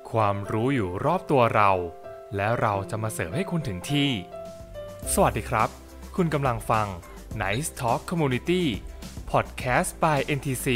ความรู้อยู่รอบตัวเราและเราจะมาเสิร์ฟให้คุณถึงที่สวัสดีครับคุณกำลังฟัง Nice Talk Community Podcast by NTC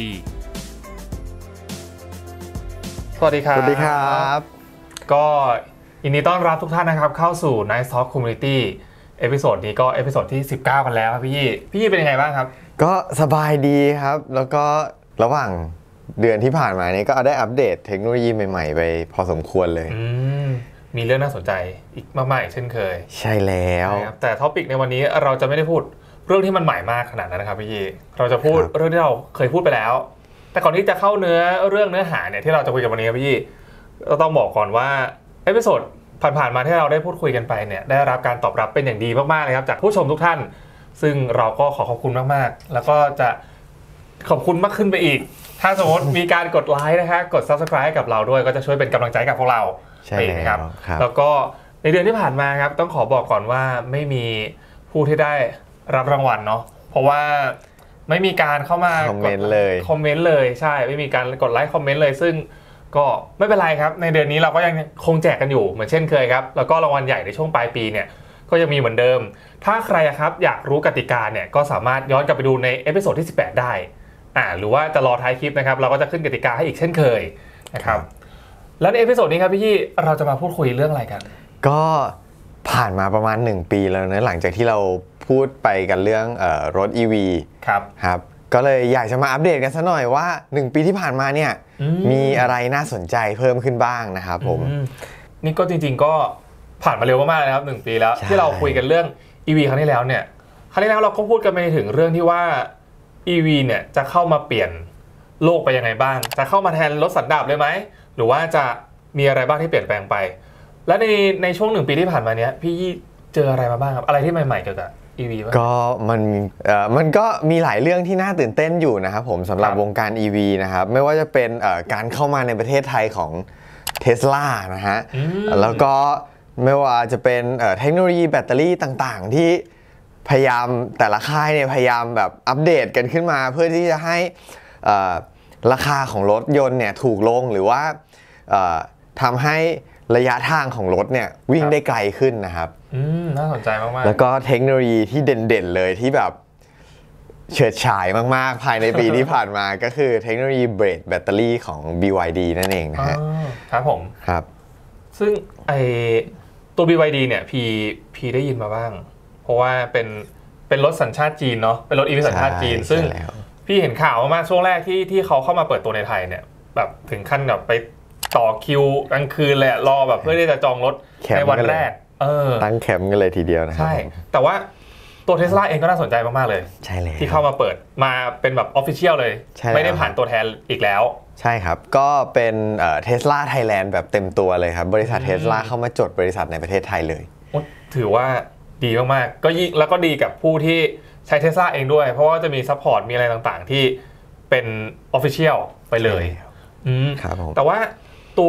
สวัสดีครับสวัสดีครับก็ยินดีต้อนรับทุกท่านนะครับเข้าสู่ Nice Talk Community เอพิโซดนี้ก็เอพิโซดที่19กันแล้วครับพี่เป็นยังไงบ้างครับก็สบายดีครับแล้วก็ระหว่างเดือนที่ผ่านมานี้ก็ได้อัปเดตเทคโนโลยีใหม่ๆไปพอสมควรเลยมีเรื่องน่าสนใจอีกมากๆเช่นเคยใช่แล้วแต่ท็อปิกในวันนี้เราจะไม่ได้พูดเรื่องที่มันใหม่มากขนาดนั้นนะครับพี่เราจะพูดเรื่องที่เราเคยพูดไปแล้วแต่ก่อนที่จะเข้าเนื้อหาเนี่ยที่เราจะคุยกันวันนี้ครับพี่เราต้องบอกก่อนว่าเอพิโซดผ่านๆมาที่เราได้พูดคุยกันไปเนี่ยได้รับการตอบรับเป็นอย่างดีมากๆเลยครับจากผู้ชมทุกท่านซึ่งเราก็ขอบคุณมากๆแล้วก็จะขอบคุณมากขึ้นไปอีกถ้าสมมติมีการกดไลค์นะคะกด Subscribe กับเราด้วยก็จะช่วยเป็นกำลังใจกับพวกเราไปนะครับแล้วก็ในเดือนที่ผ่านมาครับต้องขอบอกก่อนว่าไม่มีผู้ที่ได้รับรางวัลเนาะเพราะว่าไม่มีการเข้ามาคอมเมนต์เลยใช่ไม่มีการกดไลค์คอมเมนต์เลยซึ่งก็ไม่เป็นไรครับในเดือนนี้เราก็ยังคงแจกกันอยู่เหมือนเช่นเคยครับแล้วก็รางวัลใหญ่ในช่วงปลายปีเนี่ยก็ยังมีเหมือนเดิมถ้าใครครับอยากรู้กติกาเนี่ยก็สามารถย้อนกลับไปดูในเอพิโซดที่18ได้หรือว่าจะรอท้ายคลิปนะครับเราก็จะขึ้นกติกาให้อีกเช่นเคยนะครับแล้วในเอพิโซดนี้ครับพี่เราจะมาพูดคุยเรื่องอะไรกันก็ผ่านมาประมาณ1ปีแล้วนะหลังจากที่เราพูดไปกันเรื่องรถ EV ครับก็เลยอยากจะมาอัปเดตกันซะหน่อยว่า1ปีที่ผ่านมาเนี่ยมีอะไรน่าสนใจเพิ่มขึ้นบ้างนะครับผมนี่ก็จริงๆก็ผ่านมาเร็วมากๆเลยครับ1ปีแล้วที่เราคุยกันเรื่อง EV ครั้งที่แล้วเนี่ยครั้งที่แล้วเราก็พูดกันไปถึงเรื่องที่ว่า EV เนี่ยจะเข้ามาเปลี่ยนโลกไปยังไงบ้างจะเข้ามาแทนรถสันดาปเลยไหมหรือว่าจะมีอะไรบ้างที่เปลี่ยนแปลงไปและในช่วง1ปีที่ผ่านมาเนี้ยพี่เจออะไรมาบ้างครับอะไรที่ใหม่ๆเกี่ยวกับ EV บ้างก็มันก็มีหลายเรื่องที่น่าตื่นเต้นอยู่นะครับผมสำหรับวงการ EV นะครับไม่ว่าจะเป็นการเข้ามาในประเทศไทยของ Tesla นะฮะแล้วก็ไม่ว่าจะเป็นเทคโนโลยีแบตเตอรี่ต่างๆที่พยายามแต่ละค่ายเนี่ยพยายามแบบอัปเดตกันขึ้นมาเพื่อที่จะให้ราคาของรถยนต์เนี่ยถูกลงหรือว่าทำให้ระยะทางของรถเนี่ยวิ่งได้ไกลขึ้นนะครับน่าสนใจมากๆแล้วก็เทคโนโลยีที่เด่นๆเลยที่แบบเฉิดฉายมากๆภายในปีที่ผ่านมาก็คือเทคโนโลยีเบรดแบตเตอรี่ของ BYD นั่นเองนะฮะครับผมครับซึ่งตัว BYD เนี่ยพีได้ยินมาบ้างเพราะว่าเป็นรถสัญชาติจีนเนาะเป็นรถ EV สัญชาติจีนซึ่งพี่เห็นข่าวมาช่วงแรกที่เขาเข้ามาเปิดตัวในไทยเนี่ยแบบถึงขั้นแบบไปต่อคิวกลางคืนเลยรอแบบเพื่อที่จะจองรถในวันแรกตั้งแคมป์กันเลยทีเดียวนะครับใช่แต่ว่าตัว Tesla เองก็น่าสนใจมากๆเลยใช่เลยที่เข้ามาเปิดมาเป็นแบบ Official เลยไม่ได้ผ่านตัวแทนอีกแล้วใช่ครับก็เป็นTesla Thailand แบบเต็มตัวเลยครับบริษัท Tesla เข้ามาจดบริษัทในประเทศไทยเลยถือว่าดีมากๆก็ยิ่งแล้วก็ดีกับผู้ที่ใช้ Tesla เองด้วยเพราะว่าจะมีซัพพอร์ตมีอะไรต่างๆที่เป็น Official ไปเลยครับแต่ว่าตัว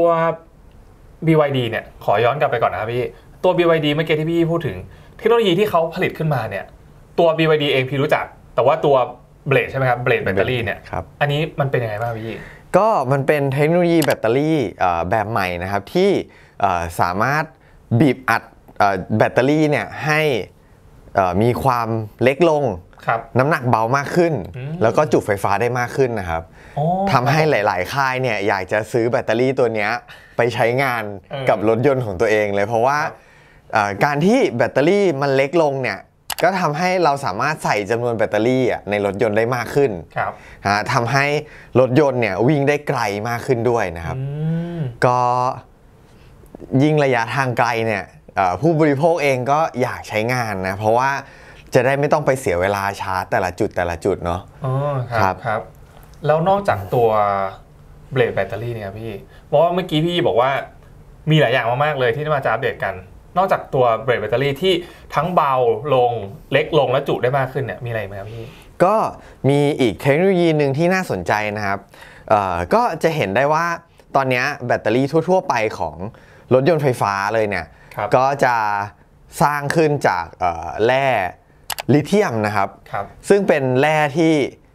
BYD เนี่ยขอย้อนกลับไปก่อนนะครับพี่ตัว BYD เมื่อกี้ที่พี่พูดถึงเทคโนโลยีที่เขาผลิตขึ้นมาเนี่ยตัว BYD เองพี่รู้จักแต่ว่าตัวเบลดใช่ไหมครับเบลดแบตเตอรี่เนี่ยอันนี้มันเป็นยังไงบ้างพี่ก็มันเป็นเทคโนโลยีแบตเตอรี่แบบใหม่นะครับที่สามารถบีบอัดแบตเตอรี่เนี่ยให้มีความเล็กลงน้ำหนักเบามากขึ้นแล้วก็จุไฟฟ้าได้มากขึ้นนะครับทำให้หลายๆค่ายเนี่ยอยากจะซื้อแบตเตอรี่ตัวนี้ไปใช้งานกับรถยนต์ของตัวเองเลยเพราะว่าการที่แบตเตอรี่มันเล็กลงเนี่ยก็ทำให้เราสามารถใส่จำนวนแบตเตอรี่ในรถยนต์ได้มากขึ้นทำให้รถยนต์เนี่ยวิ่งได้ไกลมากขึ้นด้วยนะครับก็ยิ่งระยะทางไกลเนี่ยผู้บริโภคเองก็อยากใช้งานนะเพราะว่าจะได้ไม่ต้องไปเสียเวลาชาร์จแต่ละจุดเนาะครับแล้วนอกจากตัวเบรดแบตเตอรี่เนี่ยพี่เพราะว่าเมื่อกี้พี่บอกว่ามีหลายอย่างมากๆเลยที่มาจะอัปเดตกันนอกจากตัวเบรดแบตเตอรี่ที่ทั้งเบาลงเล็กลงและจุได้มากขึ้นเนี่ยมีอะไรไหมครับพี่ก็มีอีกเทคโนโลยีหนึ่งที่น่าสนใจนะครับก็จะเห็นได้ว่าตอนนี้แบตเตอรี่ทั่วๆไปของรถยนต์ไฟฟ้าเลยเนี่ยก็จะสร้างขึ้นจากแร่ลิเธียมนะครับซึ่งเป็นแร่ที่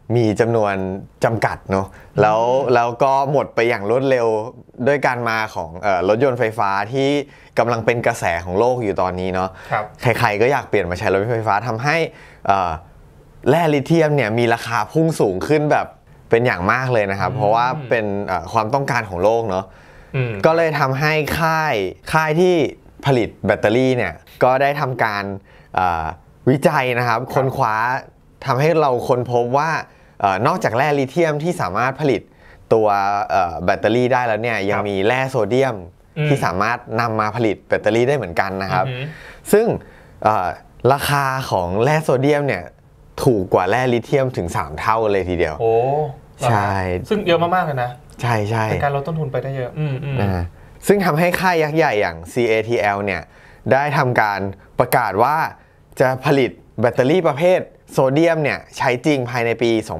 มีจำนวนจำกัดเนาะแล้วก็หมดไปอย่างรวดเร็วด้วยการมาของรถยนต์ไฟฟ้าที่กำลังเป็นกระแสของโลกอยู่ตอนนี้เนาะใครๆก็อยากเปลี่ยนมาใช้รถไฟฟ้าทำให้แร่ลิเธียมเนี่ยมีราคาพุ่งสูงขึ้นแบบเป็นอย่างมากเลยนะครับเพราะว่าเป็นความต้องการของโลกเนาะก็เลยทำให้ค่ายที่ผลิตแบตเตอรี่เนี่ยก็ได้ทำการวิจัยนะครับค้นคว้าทำให้เราค้นพบว่านอกจากแร่ลิเธียมที่สามารถผลิตตัวแบตเตอรี่ได้แล้วเนี่ยยังมีแร่โซเดียมที่สามารถนำมาผลิตแบตเตอรี่ได้เหมือนกันนะครับซึ่งราคาของแร่โซเดียมเนี่ยถูกกว่าแร่ลิเธียมถึง3เท่าเลยทีเดียวโอ้ใช่ซึ่งเยอะมากๆเลยนะใช่ใช่เป็นการลดต้นทุนไปได้เยอะซึ่งทำให้ค่ายยักษ์ใหญ่อย่าง CATL เนี่ยได้ทำการประกาศว่าจะผลิตแบตเตอรี่ประเภทโซเดียมเนี่ยใช้จริงภายในปี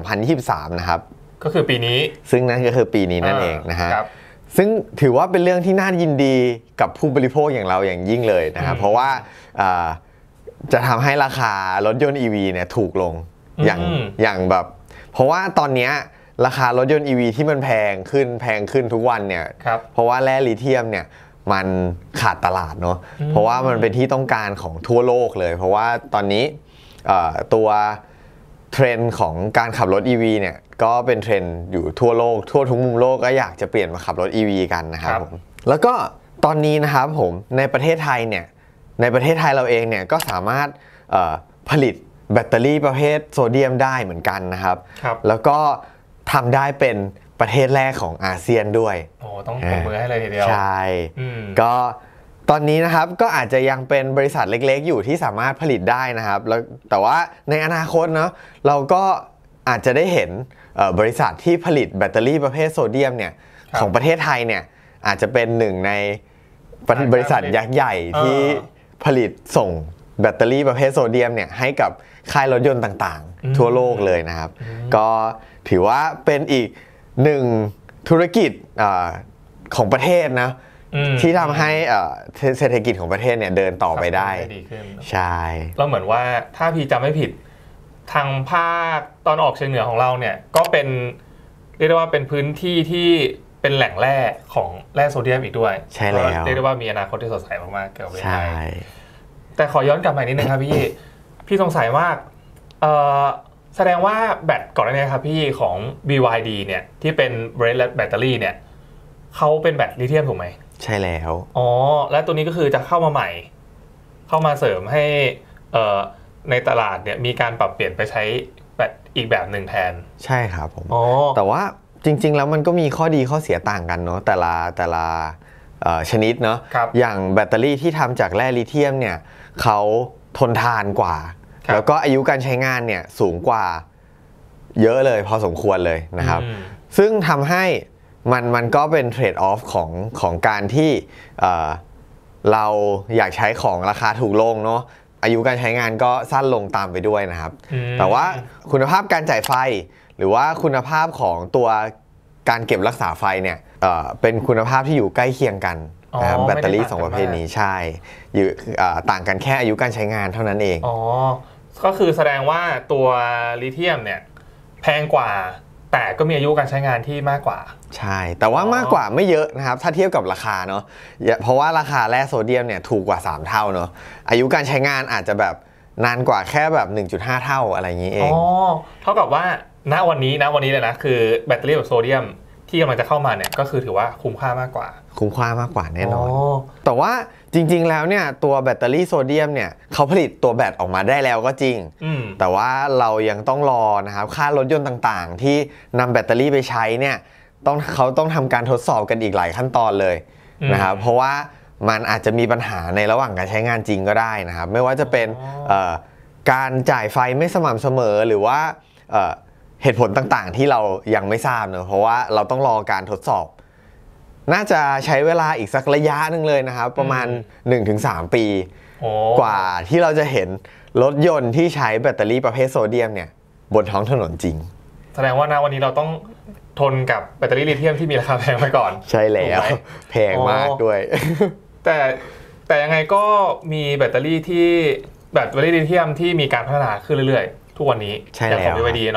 2023 นะครับก็คือปีนี้ซึ่งนั่นก็คือปีนี้นั่นเองนะฮะซึ่งถือว่าเป็นเรื่องที่น่ายินดีกับผู้บริโภคอย่างเราอย่างยิ่งเลยนะครับเพราะว่าจะทำให้ราคารถยนต์ EV เนี่ยถูกลงอย่างแบบเพราะว่าตอนนี้ราคารถยนต์ EV ที่มันแพงขึ้นทุกวันเนี่ยเพราะว่าแร่ลิเธียมเนี่ยมันขาดตลาดเนาะเพราะว่ามันเป็นที่ต้องการของทั่วโลกเลยเพราะว่าตอนนี้ตัวเทรนด์ของการขับรถ EV เนี่ยก็เป็นเทรนด์อยู่ทั่วโลกทั่วทุกมุมโลกก็อยากจะเปลี่ยนมาขับรถ EV กันนะครับผมแล้วก็ตอนนี้นะครับผมในประเทศไทยเนี่ยในประเทศไทยเราเองเนี่ยก็สามารถผลิตแบตเตอรี่ประเภทโซเดียมได้เหมือนกันนะครับแล้วก็ทำได้เป็นประเทศแรกของอาเซียนด้วยโอ้ต้องปรบมือให้เลยทีเดียวใช่ก็ตอนนี้นะครับก็อาจจะยังเป็นบริษัทเล็กๆอยู่ที่สามารถผลิตได้นะครับแล้วแต่ว่าในอนาคตเนาะเราก็อาจจะได้เห็นบริษัทที่ผลิตแบตเตอรี่ประเภทโซเดียมเนี่ยของประเทศไทยเนี่ยอาจจะเป็นหนึ่งในบริษัทยักษ์ใหญ่ที่ผลิตส่งแบตเตอรี่ประเภทโซเดียมเนี่ยให้กับค่ายรถยนต์ต่างๆทั่วโลกเลยนะครับก็ถือว่าเป็นอีกหนึ่งธุรกิจของประเทศนะที่ทำให้เศรษฐกิจของประเทศเนี่ยเดินต่อไปได้ใช่เราเหมือนว่าถ้าพี่จำไม่ผิดทางภาคตอนออกเฉียงเหนือของเราเนี่ยก็เป็นเรียกได้ว่าเป็นพื้นที่ที่เป็นแหล่งแร่ของแร่โซเดียมอีกด้วยใช่แล้วเรียกได้ว่ามีอนาคตที่สดใสมากๆเกี่ยวกับใช่แต่ขอย้อนกลับมานิดนึงครับพี่สงสัยว่าแสดงว่าแบตก่อนหน้านี้ครับพี่ของ BYD เนี่ยที่เป็นเบรดแบตเตอรี่เนี่ยเขาเป็นแบตลิเธียมถูกไหมใช่แล้วและตัวนี้ก็คือจะเข้ามาใหม่เข้ามาเสริมให้ในตลาดเนี่ยมีการปรับเปลี่ยนไปใช้แบตอีกแบบหนึ่งแทนใช่ครับผมแต่ว่าจริงๆแล้วมันก็มีข้อดีข้อเสียต่างกันเนาะแต่ละชนิดเนาะอย่างแบตเตอรี่ที่ทำจากแร่ลิเธียมเนี่ยเขาทนทานกว่าแล้วก็อายุการใช้งานเนี่ยสูงกว่าเยอะเลยพอสมควรเลยนะครับซึ่งทำให้มันก็เป็นเทรดออฟของการที่เราอยากใช้ของราคาถูกลงเนาะอายุการใช้งานก็สั้นลงตามไปด้วยนะครับแต่ว่าคุณภาพการจ่ายไฟหรือว่าคุณภาพของตัวการเก็บรักษาไฟเนี่ยเป็นคุณภาพที่อยู่ใกล้เคียงกันนะครับแบตเตอรี่2ประเภทนี้ใช่อยู่ต่างกันแค่อายุการใช้งานเท่านั้นเองก็คือแสดงว่าตัวลิเธียมเนี่ยแพงกว่าแต่ก็มีอายุการใช้งานที่มากกว่าใช่แต่ว่ามากกว่าไม่เยอะนะครับถ้าเทียบกับราคาเนาะเพราะว่าราคาแร่โซเดียมเนี่ยถูกกว่า3เท่าเนาะอายุการใช้งานอาจจะแบบนานกว่าแค่แบบ 1.5 เท่าอะไรอย่างนี้เองเท่ากับว่าณวันนี้เลยนะคือแบตเตอรี่แบบโซเดียมที่กำลังจะเข้ามาเนี่ยก็คือถือว่าคุ้มค่ามากกว่าแน่นอนแต่ว่าจริงๆแล้วเนี่ยตัวแบตเตอรี่โซเดียมเนี่ยเขาผลิตตัวแบตออกมาได้แล้วก็จริงแต่ว่าเรายังต้องรอนะครับค่ารถยนต์ต่างๆที่นำแบตเตอรี่ไปใช้เนี่ยเขาต้องทำการทดสอบกันอีกหลายขั้นตอนเลยนะครับเพราะว่ามันอาจจะมีปัญหาในระหว่างการใช้งานจริงก็ได้นะครับไม่ว่าจะเป็นการจ่ายไฟไม่สม่ำเสมอหรือว่าเหตุผลต่างๆที่เรายังไม่ทราบเนอะเพราะว่าเราต้องรอการทดสอบน่าจะใช้เวลาอีกสักระยะหนึ่งเลยนะครับประมาณ 1-3 ปีกว่าที่เราจะเห็นรถยนต์ที่ใช้แบตเตอรี่ประเภทโซเดียมเนี่ยบนท้องถนนจริงแสดงว่าณวันนี้เราต้องทนกับแบตเตอรี่ลิเธียมที่มีราคาแพงไปก่อนใช่แล้วแพงมากด้วยแต่ยังไงก็มีแบตเตอรี่ลิเธียมที่มีการพัฒนาขึ้นเรื่อยๆทุกวันนี้อย่างของ BYD เนาะ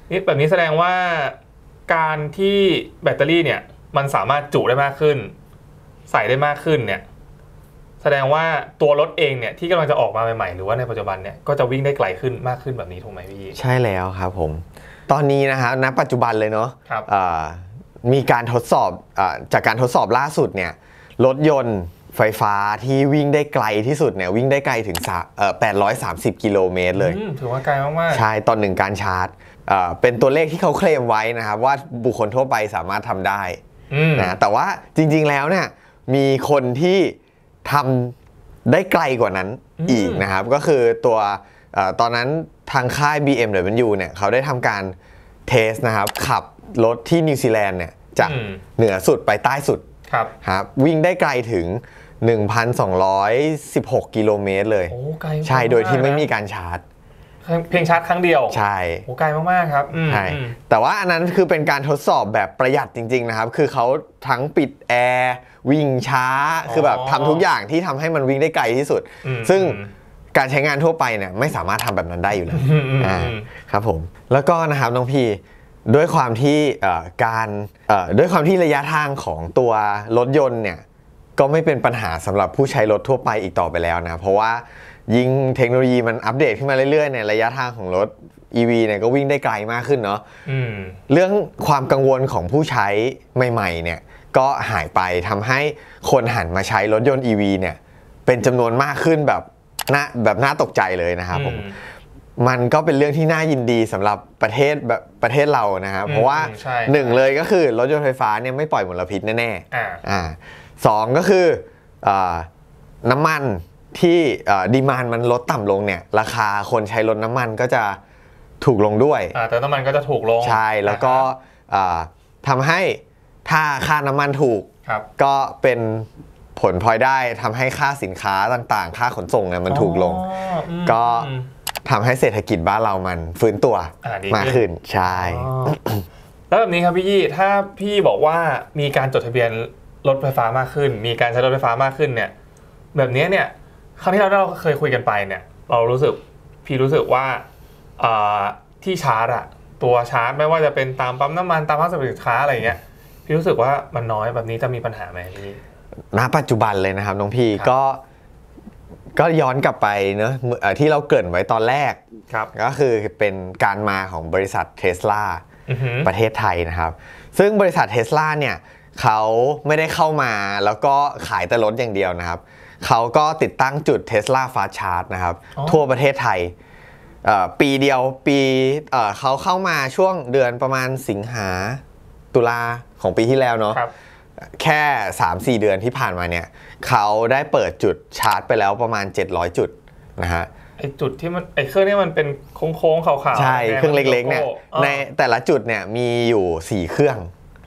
นี่แบบนี้แสดงว่าการที่แบตเตอรี่เนี่ยมันสามารถจุได้มากขึ้นใส่ได้มากขึ้นเนี่ยแสดงว่าตัวรถเองเนี่ยที่กำลังจะออกมาใหม่ๆหรือว่าในปัจจุบันเนี่ยก็จะวิ่งได้ไกลขึ้นมากขึ้นแบบนี้ถูกไหมพี่ใช่แล้วครับผมตอนนี้นะครับณปัจจุบันเลยเนาะมีการทดสอบจากการทดสอบล่าสุดเนี่ยรถยนต์ไฟฟ้าที่วิ่งได้ไกลที่สุดเนี่ยวิ่งได้ไกลถึง830กิโลเมตรเลยถือว่าไกลมากๆใช่ตอนหนึ่งการชาร์จเป็นตัวเลขที่เขาเคลมไว้นะครับว่าบุคคลทั่วไปสามารถทำได้นะแต่ว่าจริงๆแล้วเนี่ยมีคนที่ทำได้ไกลกว่านั้นอีกนะครับก็คือตัวตอนนั้นทางค่าย BMW เนี่ยเขาได้ทำการเทสนะครับขับรถที่นิวซีแลนด์เนี่ยจากเหนือสุดไปใต้สุดครับวิ่งได้ไกลถึง 1,216 กิโลเมตรเลยใช่โดยที่ไม่มีการชาร์จเพียงชาร์จครั้งเดียวใช่โอ้ไกลมากๆครับใช่แต่ว่าอันนั้นคือเป็นการทดสอบแบบประหยัดจริงๆนะครับคือเขาทั้งปิดแอร์วิ่งช้าคือแบบทำทุกอย่างที่ทำให้มันวิ่งได้ไกลที่สุดซึ่งการใช้งานทั่วไปเนี่ยไม่สามารถทำแบบนั้นได้อยู่แล้วครับผมแล้วก็นะครับน้องพี่ด้วยความที่ด้วยความที่ระยะทางของตัวรถยนต์เนี่ยก็ไม่เป็นปัญหาสำหรับผู้ใช้รถทั่วไปอีกต่อไปแล้วนะเพราะว่ายิ่งเทคโนโลยีมันอัปเดตขึ้นมาเรื่อยๆเนี่ยระยะทางของรถ EV เนี่ยก็วิ่งได้ไกลมากขึ้นเนาะเรื่องความกังวลของผู้ใช้ใหม่ๆเนี่ยก็หายไปทำให้คนหันมาใช้รถยนต์ EV เนี่ยเป็นจำนวนมากขึ้นแบบน่าตกใจเลยนะครับผมมันก็เป็นเรื่องที่น่ายินดีสำหรับประเทศเรานะครับเพราะว่าหนึ่งเลยก็คือรถยนต์ไฟฟ้าเนี่ยไม่ปล่อยมลพิษแน่ๆสองก็คือน้ำมันที่ดีมานด์มันลดต่ำลงเนี่ยราคาคนใช้รถน้ำมันก็จะถูกลงด้วยแต่น้ำมันก็จะถูกลงใช่แล้วก็ทำให้ถ้าค่าน้ำมันถูกก็เป็นผลพลอยได้ทำให้ค่าสินค้าต่างๆค่าขนส่งเนี่ยมันถูกลงก็ทำให้เศรษฐกิจบ้านเรามันฟื้นตัวมากขึ้นใช่แล้วแบบนี้ครับพี่ยี่ถ้าพี่บอกว่ามีการจดทะเบียนรถไฟฟ้ามากขึ้นมีการใช้รถไฟฟ้ามากขึ้นเนี่ยแบบนี้เนี่ยครั้งที่เราเคยคุยกันไปเนี่ยพี่รู้สึกว่าที่ชาร์จอะตัวชาร์จไม่ว่าจะเป็นตามปั๊มน้ำมันตามห้างสรรพสินค้าอะไรเงี้ยพี่รู้สึกว่ามันน้อยแบบนี้จะมีปัญหาไหมพี่ณปัจจุบันเลยนะครับน้องพี่ก็ย้อนกลับไปเนอะที่เราเกริ่นไว้ตอนแรกก็คือเป็นการมาของบริษัท Tesla ประเทศไทยนะครับซึ่งบริษัท Tesla เนี่ยเขาไม่ได้เข้ามาแล้วก็ขายแต่รถอย่างเดียวนะครับเขาก็ติดตั้งจุด Tesla Fast Charge นะครับทั่วประเทศไทยปีเดียวเขาเข้ามาช่วงเดือนประมาณสิงหาตุลาของปีที่แล้วเนาะแค่ 3-4 เดือนที่ผ่านมาเนี่ยเขาได้เปิดจุดชาร์จไปแล้วประมาณ700จุดนะฮะไอจุดที่มันไอเครื่องนี้มันเป็นโค้งๆขาวๆใช่เครื่องเล็กๆเนี่ยในแต่ละจุดเนี่ยมีอยู่4เครื่อง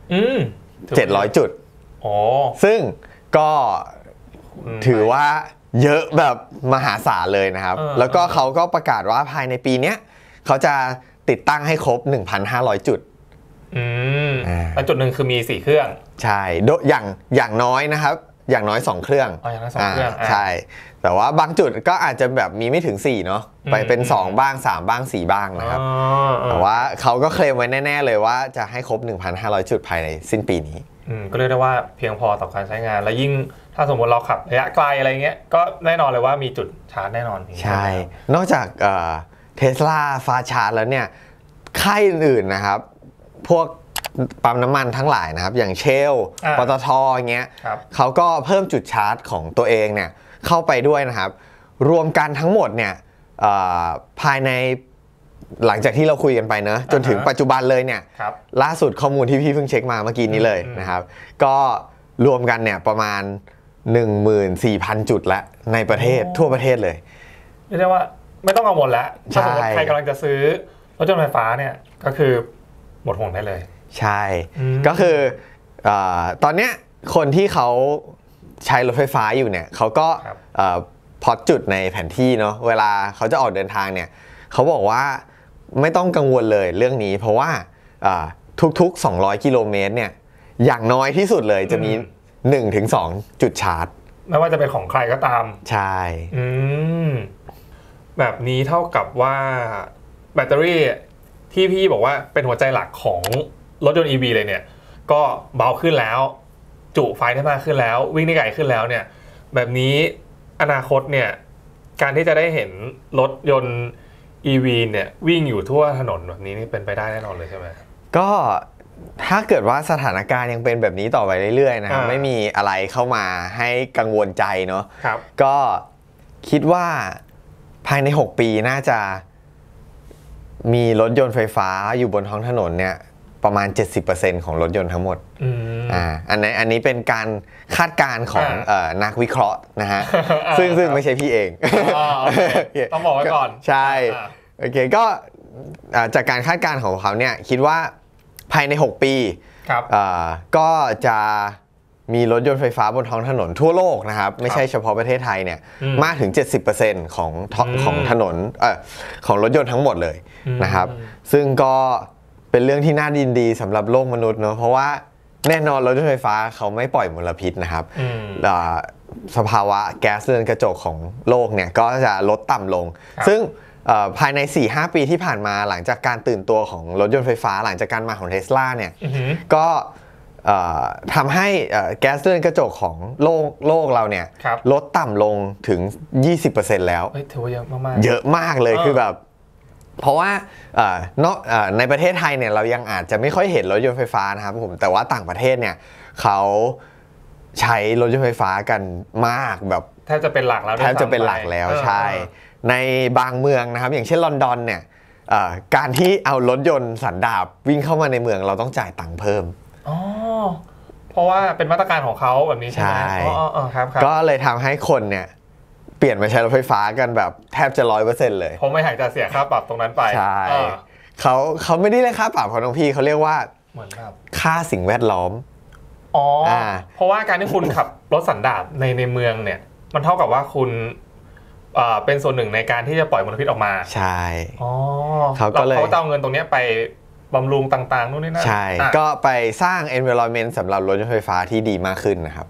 700จุดซึ่งก็ถือว่าเยอะแบบมหาศาลเลยนะครับแล้วก็เขาก็ประกาศว่าภายในปีนี้เขาจะติดตั้งให้ครบ 1,500 จุดแล้วจุดหนึ่งคือมี4เครื่องใช่อย่างน้อยนะครับอย่างน้อย2เครื่องอย่างน้อย2เครื่องใช่แต่ว่าบางจุดก็อาจจะแบบมีไม่ถึง4เนาะไปเป็น2บ้าง3บ้าง4บ้างนะครับแต่ว่าเขาก็เคลมไว้แน่ๆเลยว่าจะให้ครบ 1,500 จุดภายในสิ้นปีนี้ก็เรียกได้ว่าเพียงพอต่อการใช้งานและยิ่งถ้าสมมติเราขับระยะไกลอะไรเงี้ยก็แน่นอนเลยว่ามีจุดชาร์จแน่นอนใช่นอกจากTesla Fast Charge แล้วเนี่ยค่ายอื่นๆนะครับพวกปั๊มน้ำมันทั้งหลายนะครับอย่างเชลปตทอย่างเงี้ยเขาก็เพิ่มจุดชาร์จของตัวเองเนี่ยเข้าไปด้วยนะครับรวมกันทั้งหมดเนี่ยภายในหลังจากที่เราคุยกันไปเนอะจนถึงปัจจุบันเลยเนี่ยล่าสุดข้อมูลที่พี่เพิ่งเช็คมาเมื่อกี้นี้เลยนะครับก็รวมกันเนี่ยประมาณ 14,000 จุดแล้วในประเทศทั่วประเทศเลยเรียกได้ว่าไม่ต้องกังวลแล้วถ้าสมมติใครกำลังจะซื้อรถยนต์ไฟฟ้าเนี่ยก็คือหมดห่วงได้เลยใช่ก็คือตอนเนี้ยคนที่เขาใช้รถไฟฟ้าอยู่เนี่ยเขาก็พอจุดในแผนที่เนาะเวลาเขาจะออกเดินทางเนี่ยเขาบอกว่าไม่ต้องกังวลเลยเรื่องนี้เพราะว่าทุกๆ200กิโลเมตรเนี่ยอย่างน้อยที่สุดเลยจะมี 1-2 จุดชาร์จไม่ว่าจะเป็นของใครก็ตามใช่แบบนี้เท่ากับว่าแบตเตอรี่ที่พี่บอกว่าเป็นหัวใจหลักของรถยนต์ EV เลยเนี่ยก็เบาขึ้นแล้วจุไฟได้มากขึ้นแล้ววิ่งได้ไกลขึ้นแล้วเนี่ยแบบนี้อนาคตเนี่ยการที่จะได้เห็นรถยนต์ EV เนี่ยวิ่งอยู่ทั่วถนนแบบนี้นี่เป็นไปได้แน่นอนเลยใช่ไหมก็ถ้าเกิดว่าสถานการณ์ยังเป็นแบบนี้ต่อไปเรื่อยๆนะครับไม่มีอะไรเข้ามาให้กังวลใจเนาะก็คิดว่าภายใน6 ปีน่าจะมีรถยนต์ไฟฟ้าอยู่บนท้องถนนเนี่ยประมาณ 70% ของรถยนต์ทั้งหมดอันนี้เป็นการคาดการณ์ของนักวิเคราะห์นะฮะซึ่งไม่ใช่พี่เองต้องบอกไว้ก่อนใช่โอเคก็จากการคาดการณ์ของเขาเนี่ยคิดว่าภายใน6 ปีก็จะมีรถยนต์ไฟฟ้าบนท้องถนนทั่วโลกนะครับไม่ใช่เฉพาะประเทศไทยเนี่ยมากถึง 70% ของถนนของรถยนต์ทั้งหมดเลยนะครับซึ่งก็เป็นเรื่องที่น่ายินดีสำหรับโลกมนุษย์เนาะเพราะว่าแน่นอนรถยนต์ไฟฟ้าเขาไม่ปล่อยมลพิษนะครับสภาวะแก๊สเรือนกระจกของโลกเนี่ยก็จะลดต่ำลงซึ่งภายใน 4-5 ปีที่ผ่านมาหลังจากการตื่นตัวของรถยนต์ไฟฟ้าหลังจากการมาของ Tesla เนี่ยก็ทำให้แก๊สเรือนกระจกของโลกเราเนี่ยลดต่ำลงถึง 20% แล้วถือว่าเยอะมากเยอะมากเลยคือแบบเพราะว่าในประเทศไทยเนี่ยเรายังอาจจะไม่ค่อยเห็นรถยนต์ไฟฟ้านะครับผมแต่ว่าต่างประเทศเนี่ยเขาใช้รถยนต์ไฟฟ้ากันมากแบบแทบจะเป็นหลักแล้วใช่ในบางเมืองนะครับอย่างเช่นลอนดอนเนี่ยการที่เอารถยนต์สันดาปวิ่งเข้ามาในเมืองเราต้องจ่ายตังค์เพิ่มเพราะว่าเป็นมาตรการของเขาแบบนี้ใช่ไหมครับก็เลยทำให้คนเนี่ยเปลี่ยนมาใช้รถไฟฟ้ากันแบบแทบจะ 100% เลยเพราะไม่อยากจะเสียค่าปรับตรงนั้นไปใช่เขาไม่ได้เรียกค่าปรับของน้องพี่เขาเรียกว่าเหมือนครับค่าสิ่งแวดล้อมเพราะว่าการที่คุณขับรถสันดาปในเมืองเนี่ยมันเท่ากับว่าคุณเป็นส่วนหนึ่งในการที่จะปล่อยมลพิษออกมาใช่เขาก็เลยเขาจะเอาเงินตรงนี้ไปบำรุงต่างๆนู่นนี่นั่นใช่ก็ไปสร้าง environment สำหรับรถยนต์ไฟฟ้าที่ดีมากขึ้นนะครับ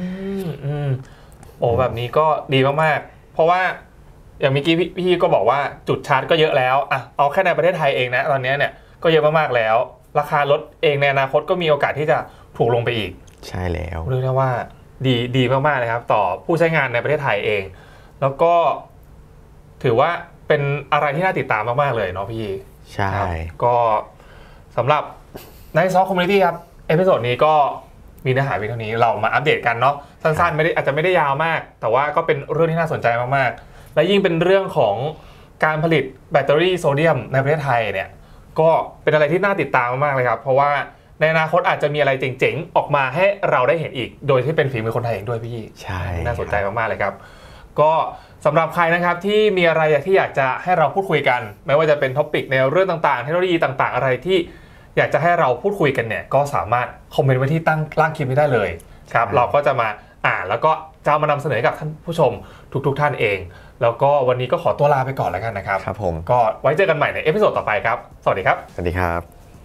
แบบนี้ก็ดีมากๆเพราะว่าอย่างเมื่อกี้พี่ก็บอกว่าจุดชาร์จก็เยอะแล้วเอาแค่ในประเทศไทยเองนะตอนนี้เนี่ยก็เยอะมากๆแล้วราคารถเองในอนาคตก็มีโอกาสที่จะถูกลงไปอีกใช่แล้วเรียกได้ว่าดีมากๆเลยครับต่อผู้ใช้งานในประเทศไทยเองแล้วก็ถือว่าเป็นอะไรที่น่าติดตามมากๆเลยเนาะพี่ใช่ก็สำหรับในซอฟต์คอมมูนิตี้ครับเอพิโซดนี้ก็มีเนื้อหาเพียงเท่านี้เรามาอัปเดตกันเนาะสั้นๆอาจจะไม่ได้ยาวมากแต่ว่าก็เป็นเรื่องที่น่าสนใจมากๆและยิ่งเป็นเรื่องของการผลิตแบตเตอรี่โซเดียมในประเทศไทยเนี่ยก็เป็นอะไรที่น่าติดตามมากๆเลยครับเพราะว่าในอนาคตอาจจะมีอะไรเจ๋งๆออกมาให้เราได้เห็นอีกโดยที่เป็นฝีมือคนไทยเองด้วยพี่ใช่น่าสนใจมากๆเลยครับก็สำหรับใครนะครับที่มีอะไรที่อยากจะให้เราพูดคุยกันไม่ว่าจะเป็นท็อปิกในเรื่องต่างๆเทคโนโลยีต่างๆอะไรที่อยากจะให้เราพูดคุยกันเนี่ยก็สามารถคอมเมนต์ไว้ที่ตั้งล่างคลิปนี้ได้เลยครับเราก็จะมาอ่านแล้วก็จะมานำเสนอกับท่านผู้ชมทุกท่านเองแล้วก็วันนี้ก็ขอตัวลาไปก่อนแล้วกันนะครับครับผมก็ไว้เจอกันใหม่ในเอพิโซดต่อไปครับสวัสดีครับสวัสดีครับ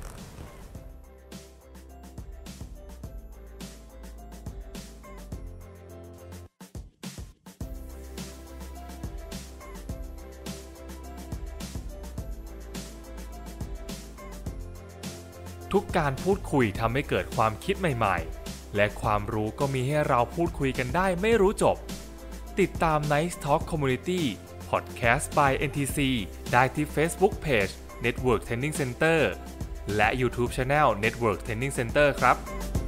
ทุกการพูดคุยทำให้เกิดความคิดใหม่ๆและความรู้ก็มีให้เราพูดคุยกันได้ไม่รู้จบติดตาม Nice Talk Community Podcast by NTC ได้ที่ Facebook Page Network Training Center และ YouTube Channel Network Training Center ครับ